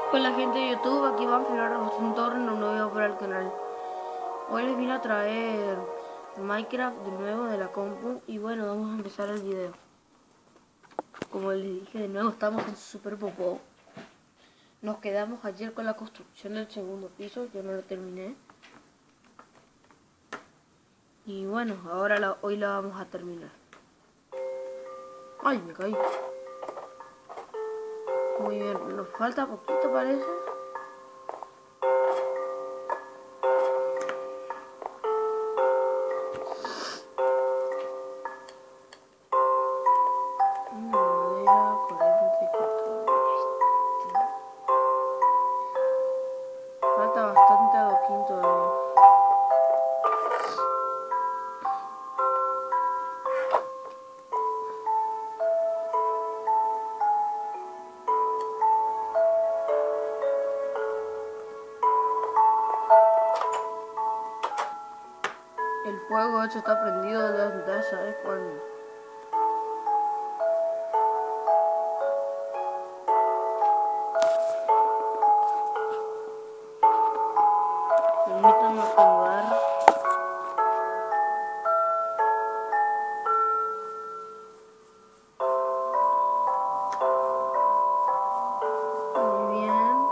Hola gente de YouTube, aquí van a hablar un torneo nuevo para el canal. Hoy les vine a traer Minecraft de nuevo de la compu y bueno, vamos a empezar el video. Como les dije, de nuevo estamos en Super Popó. Nos quedamos ayer con la construcción del segundo piso, yo no lo terminé. Y bueno, ahora hoy la vamos a terminar. Ay, me caí. Muy bien, nos falta poquito parece. Madera, 44. Falta bastante adoquín todavía. El fuego hecho está prendido desde ya sabes cuándo. Permítanme acomodar. Muy bien.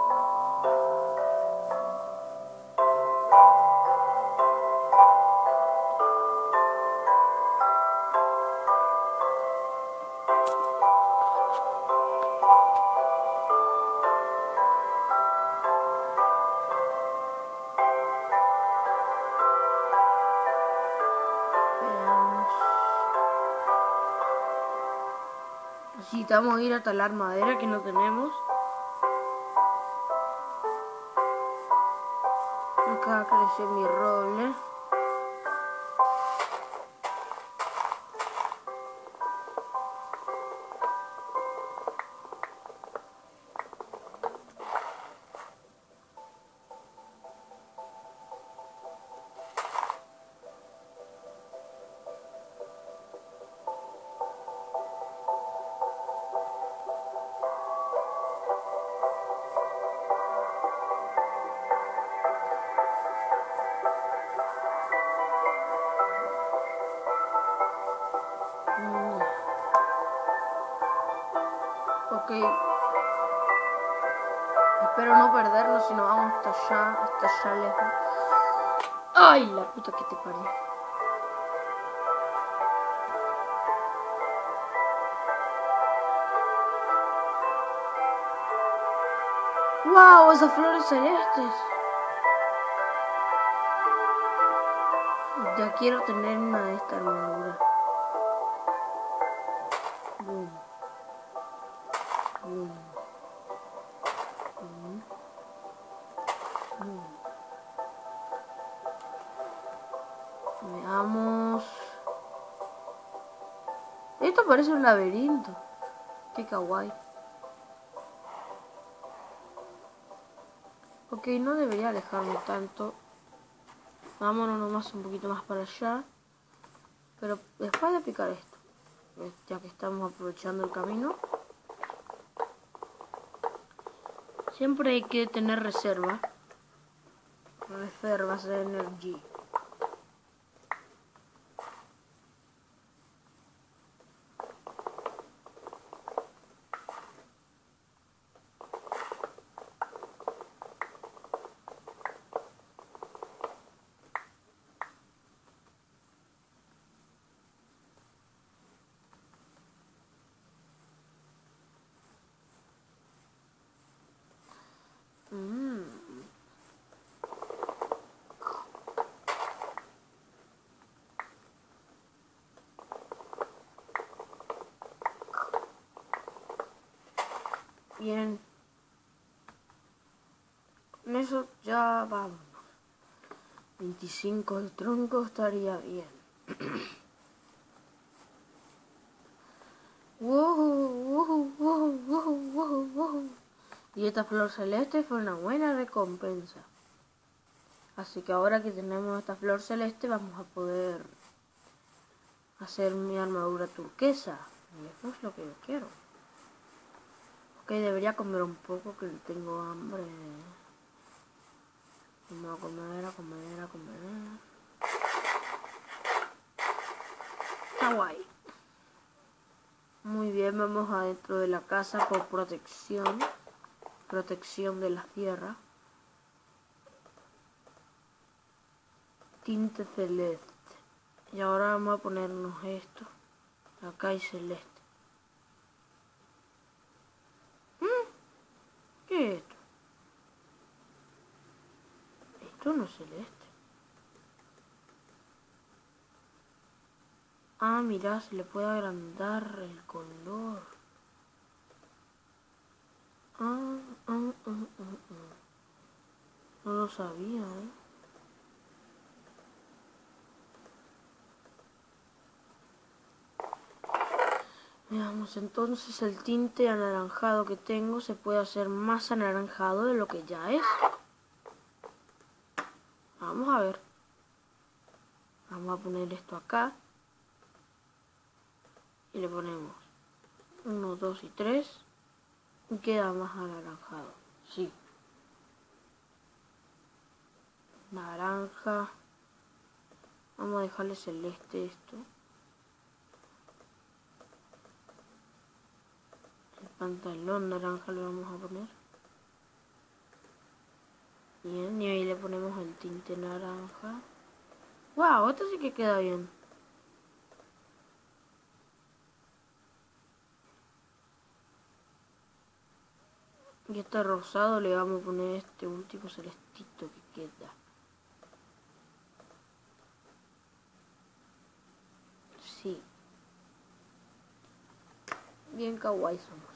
Veamos. Necesitamos ir a talar madera que no tenemos. Acá creció mi roble. Ok. Espero no perdernos si nos vamos hasta allá lejos. ¡Ay, la puta que te parió! ¡Wow! Esas flores celestes. Ya quiero tener una de esta armadura. Boom. Boom. Boom. Boom. Veamos. Esto parece un laberinto. Qué kawaii. Ok, no debería alejarme tanto. Vámonos nomás un poquito más para allá. Pero después de picar esto, ya que estamos aprovechando el camino, siempre hay que tener reservas de energía. Bien. Con eso ya vamos. 25 de tronco estaría bien. Wow. Y esta flor celeste fue una buena recompensa. Así que ahora que tenemos esta flor celeste vamos a poder hacer mi armadura turquesa. Y eso es lo que yo quiero. Ok, debería comer un poco que tengo hambre. Vamos a comer, a comer, a comer. Está guay. Muy bien, vamos adentro de la casa por protección. Protección de la tierra. Tinte celeste. Y ahora vamos a ponernos esto. Acá hay celeste. ¿Qué es esto? Esto no es celeste. Ah, mirá, se le puede agrandar el color. No lo sabía, ¿eh? Veamos, entonces el tinte anaranjado que tengo se puede hacer más anaranjado de lo que ya es. Vamos a ver. Vamos a poner esto acá. Y le ponemos 1, 2 y 3. Y queda más anaranjado. Sí. Naranja. Vamos a dejarle celeste esto. El pantalón naranja le vamos a poner. Bien, y ahí le ponemos el tinte naranja. ¡Wow! Esto sí que queda bien. Y este rosado le vamos a poner este último celestito que queda. Sí. Bien kawaii somos.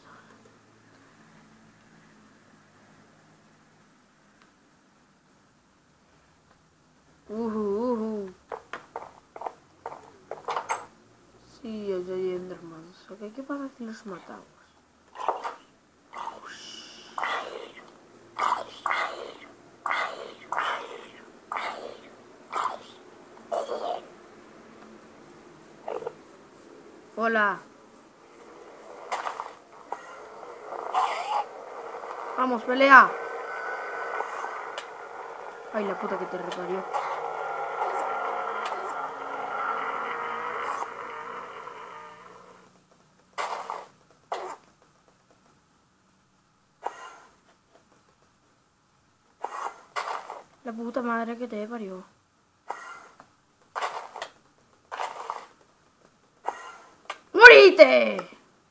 Sí, allá hay endermans. Ok, ¿qué pasa si los matamos? Hola. Vamos, pelea. Ay, la puta que te reparió. La puta madre que te parió. ¡Morite!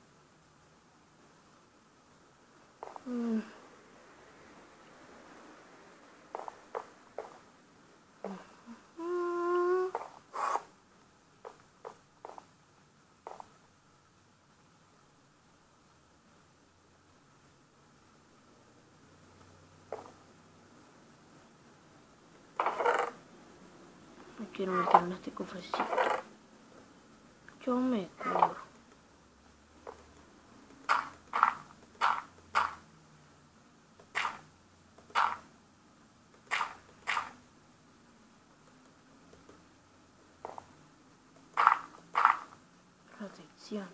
No quiero meter en este cofrecito. Yo me curo. Protección.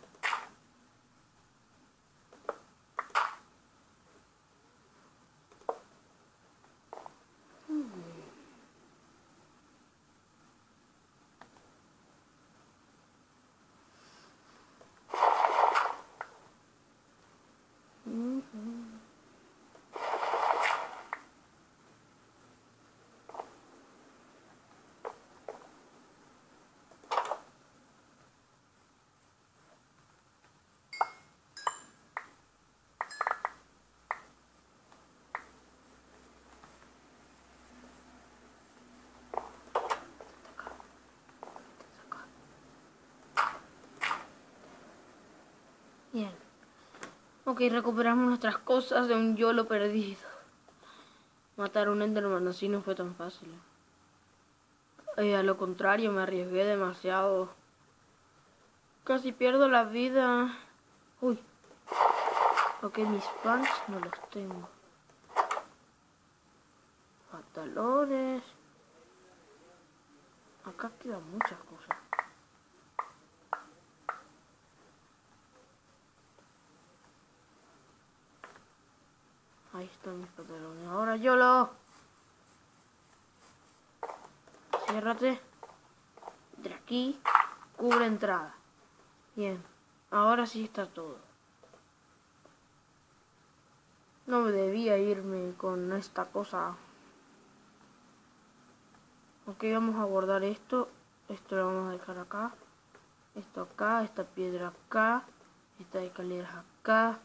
Bien. Ok, recuperamos nuestras cosas de un YOLO perdido. Matar a un Enderman así no fue tan fácil. A lo contrario, me arriesgué demasiado. Casi pierdo la vida. Uy. Ok, mis pants no los tengo. Pantalones. Acá quedan muchas cosas. pantalones. Ahora YOLO. Ciérrate. De aquí. Cubre entrada. Bien. Ahora sí está todo. No me debía irme con esta cosa. Ok, vamos a guardar esto. Esto lo vamos a dejar acá. Esto acá, esta piedra acá. Estas escaleras acá.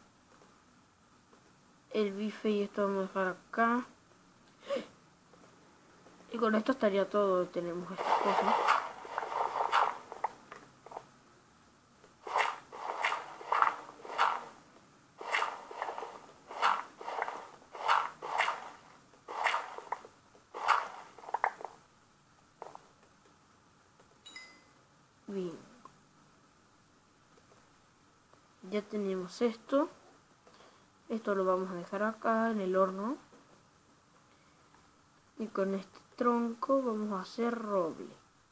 El bife y esto vamos a dejar acá. Y con esto estaría todo. Tenemos estas cosas. Bien. Ya tenemos esto. Esto lo vamos a dejar acá en el horno. Y con este tronco vamos a hacer roble.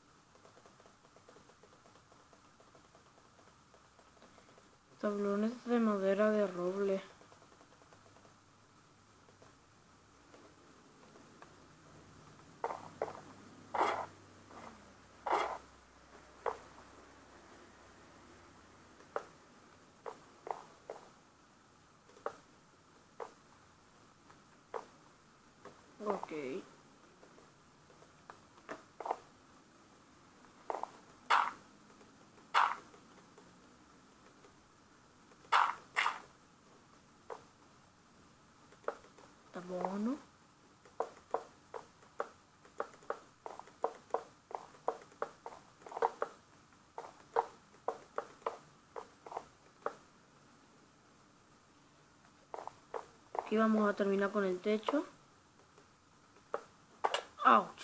Tablones de madera de roble. Ok. Está bueno. Aquí vamos a terminar con el techo. ¡Auch!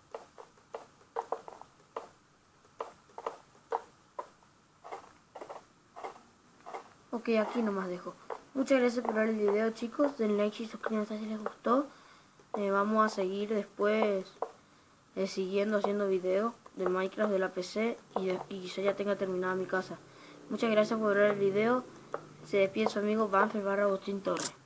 Ok, aquí nomás dejo. Muchas gracias por ver el video, chicos. Den like y suscríbanse si les gustó. Vamos a seguir después siguiendo haciendo videos de Minecraft de la PC y yo ya tenga terminada mi casa. Muchas gracias por ver el video. Se despide su amigo Banfer / Agustín Torres.